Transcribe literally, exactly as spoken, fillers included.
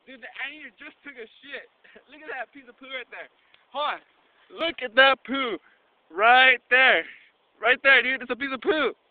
Dude, the Anteater just took a shit. Look at that piece of poo right there. Hold on. Look at that poo. Right there. Right there, dude. It's a piece of poo.